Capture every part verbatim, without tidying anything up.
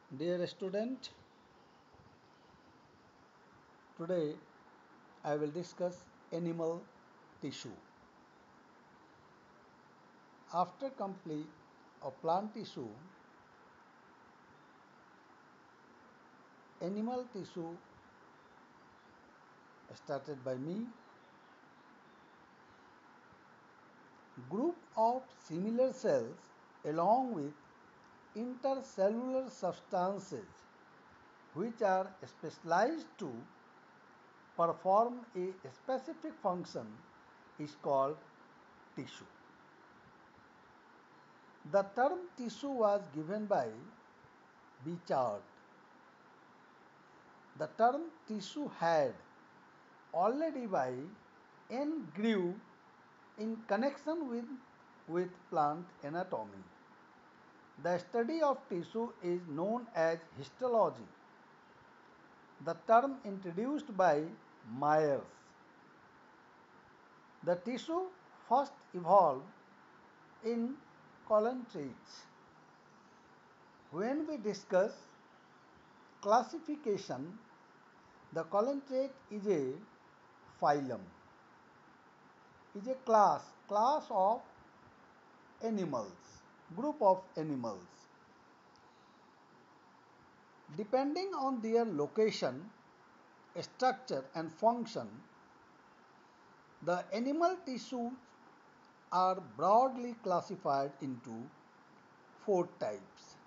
Dear student, today I will discuss animal tissue. After complete of plant tissue, animal tissue started by me, group of similar cells along with intercellular substances which are specialized to perform a specific function is called tissue. The term tissue was given by Bichard. The term tissue had already by N. Grew in connection with, with plant anatomy. The study of tissue is known as histology. The term introduced by Myers. The tissue first evolved in colontrates. When we discuss classification, the colontrate is a phylum, is a class, class of animals, group of animals. Depending on their location, structure and function, the animal tissues are broadly classified into four types.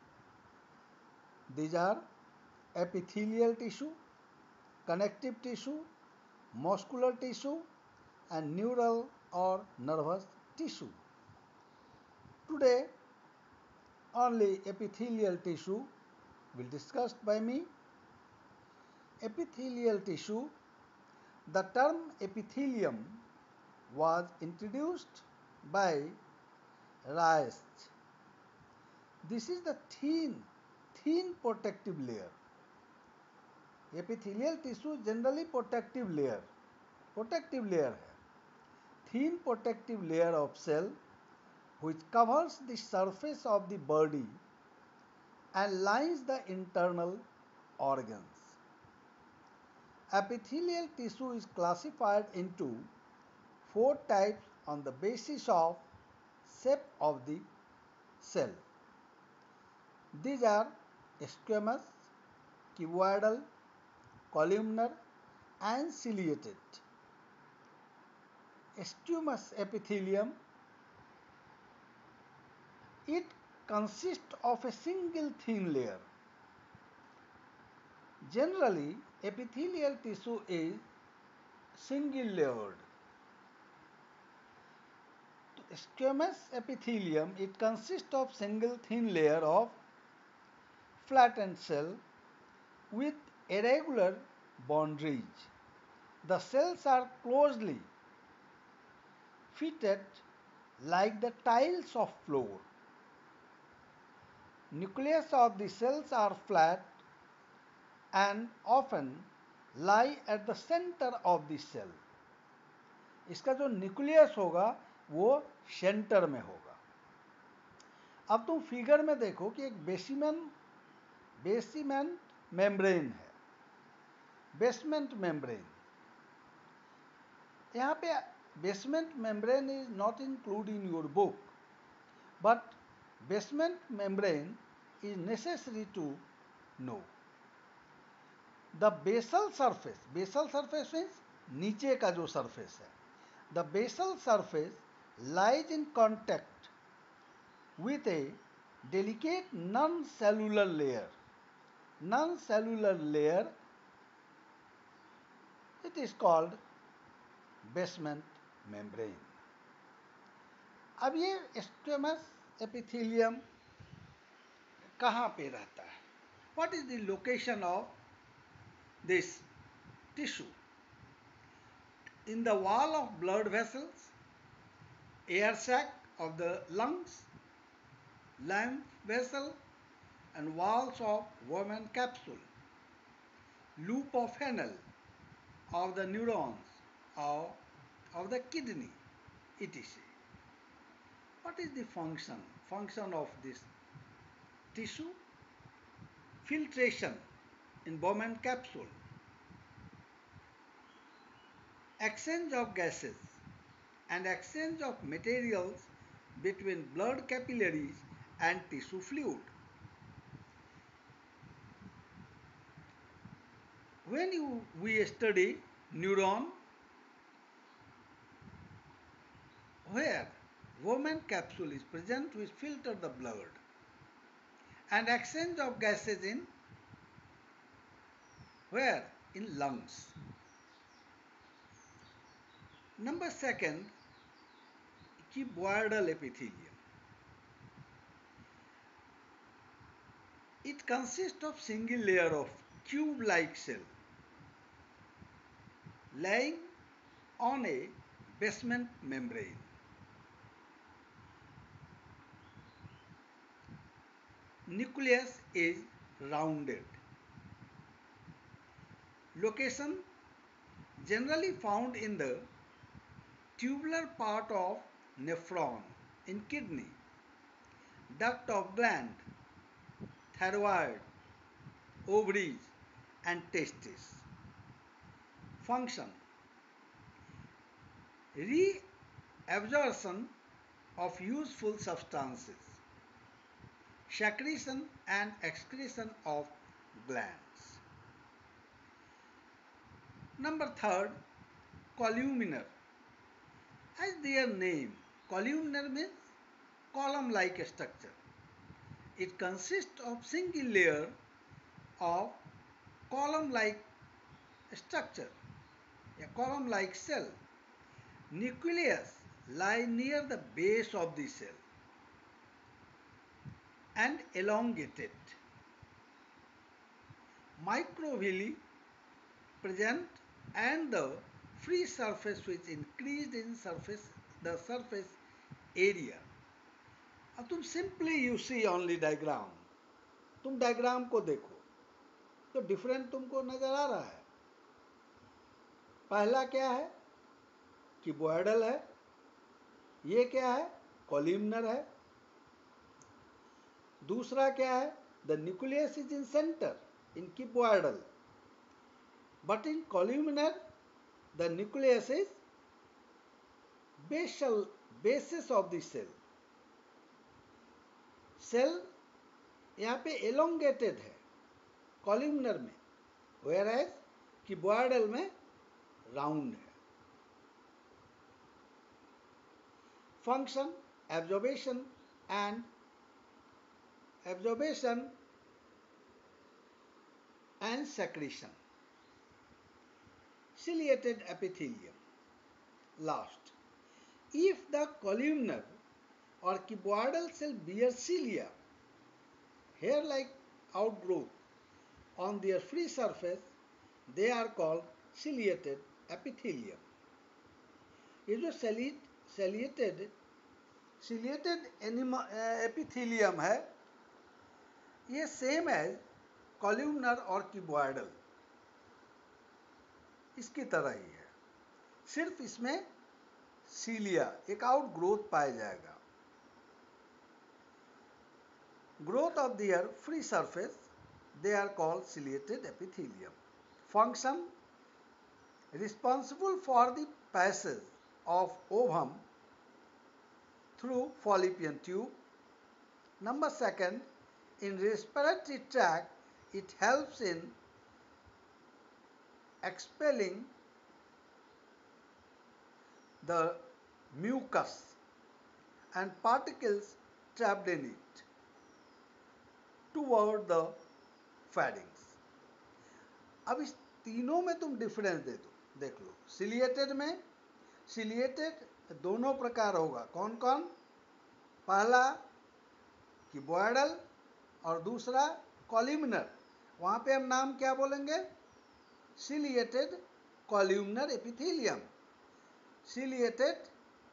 These are epithelial tissue, connective tissue, muscular tissue and neural or nervous tissue. Today only epithelial tissue will be discussed by me. Epithelial tissue, the term epithelium was introduced by Reist. This is the thin, thin protective layer. Epithelial tissue generally protective layer, protective layer है. Thin protective layer of cell which covers the surface of the body and lines the internal organs. Epithelial tissue is classified into four types on the basis of shape of the cell. These are squamous, cuboidal, columnar and ciliated. Squamous epithelium, it consists of a single thin layer. Generally, epithelial tissue is single layered. Squamous epithelium, it consists of single thin layer of flattened cell with irregular boundaries. The cells are closely fitted like the tiles of floor. Nucleus of the cells are flat and often lie at the center of the cell. इसका जो nucleus होगा वो centre में होगा. अब तुम figure में देखो कि एक बेसिमेंट बेसिमेंट मेम्ब्रेन है, बेसमेंट मेम्ब्रेन. यहाँ पे basement membrane is not include in your book, but basement membrane is necessary to know. The basal surface, basal surface means नीचे का जो surface है. The basal surface lies in contact with a delicate non-cellular layer. Non-cellular layer, it is called basement membrane. अब ये squamous epithelium कहाँ पे रहता है? What is the location of this tissue? In the wall of blood vessels, air sac of the lungs, lymph vessel and walls of Werman capsule, loop of Henle of the neurons of, of the kidney, et cetera. What is the function, function of this tissue? filtration in Bowman capsule, exchange of gases and exchange of materials between blood capillaries and tissue fluid. When you, we study neuron, where Bowman capsule is present, we filter the blood and exchange of gases in where? In lungs. Number second, cuboidal epithelium. It consists of single layer of cube-like cell lying on a basement membrane. Nucleus is rounded. Location generally found in the tubular part of nephron in kidney, duct of gland, thyroid, ovaries and testes. Function: reabsorption of useful substances, secretion and excretion of glands. Number third, columnar. As their name, columnar means column-like structure. It consists of single layer of column-like structure, a column-like cell. Nucleus lie near the base of the cell and elongated. Microvilli present and the free surface which increased in surface the surface area. अब तुम simply you see only diagram, तुम diagram को देखो तो different तुमको नजर आ रहा है. पहला क्या है? क्यूबॉइडल है. ये क्या है? कॉलमनर है. दूसरा क्या है? The nucleus is in center in cuboidal, but in columnar the nucleus is basal basis of the cell. Cell यहाँ पे एलोंगेटेड है कॉलमनर में, वेयर एज क्यूबॉइडल में राउंड है. Function: absorption and absorption and secretion. Ciliated epithelium. Last, if the columnar or cuboidal cell bears cilia, hair-like outgrowth on their free surface, they are called ciliated epithelium. ये जो ciliated ciliated epithelium है, ये same as columnar और cuboidal, इसकी तरह ही है, सिर्फ इसमें सीलिया एक आउट ग्रोथ पाया जाएगा. Growth of their free surface, they are called ciliated epithelium. Function: responsible for the passage of ovum through fallopian tube. Number second, in respiratory tract, it helps in expelling the mucus and particles trapped in it toward the pharynx. अब इस तीनों में तुम difference दे दो, देख लो. Ciliated में, ciliated दोनों प्रकार होगा. कौन कौन? पहला क्यूबॉइडल और दूसरा कॉलमनर. वहां पे हम नाम क्या बोलेंगे? Ciliated columnar epithelium, ciliated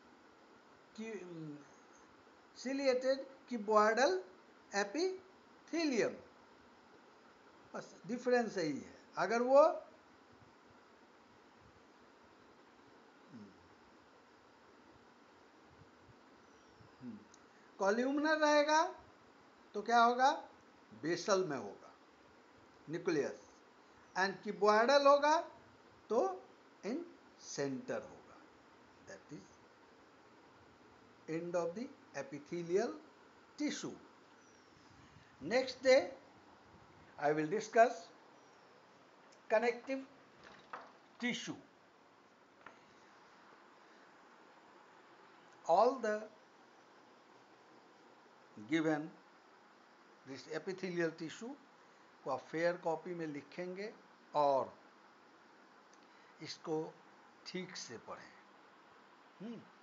ciliated cuboidal epithelium. बस डिफरेंस यही है. अगर वो कॉलमनर रहेगा तो क्या होगा? बेसल में होगा. न्यूक्लियस, एंड क्यूबॉइडल होगा तो इन सेंटर होगा. That is end of the epithelial tissue. Next day I will discuss connective tissue. All the given this epithelial tissue को आप फेयर कॉपी में लिखेंगे और इसको ठीक से पढ़ें.